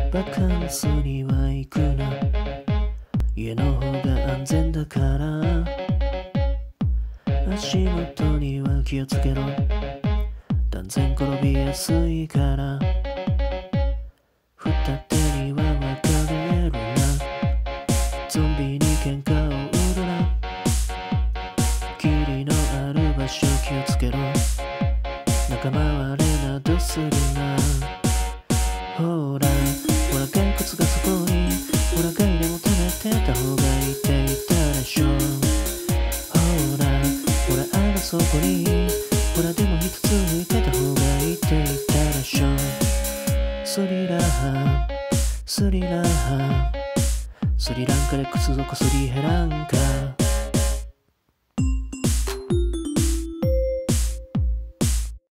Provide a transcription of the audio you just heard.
バカンスには行くな、家の方が安全だから。足元には気をつけろ、断然転びやすいから。二手には分かれるな、ゾンビに喧嘩を売るな。霧のある場所気をつけろ、仲間割れなどするな。ほらほら骸骨がそこに、ほらガイでも食べてた方がいいって言ったでしょ。ほらほらあのそこに、ほらでも一つ抜いてた方がいいって言ったでしょ。スリラースリラースリランカで靴底すり減らんか。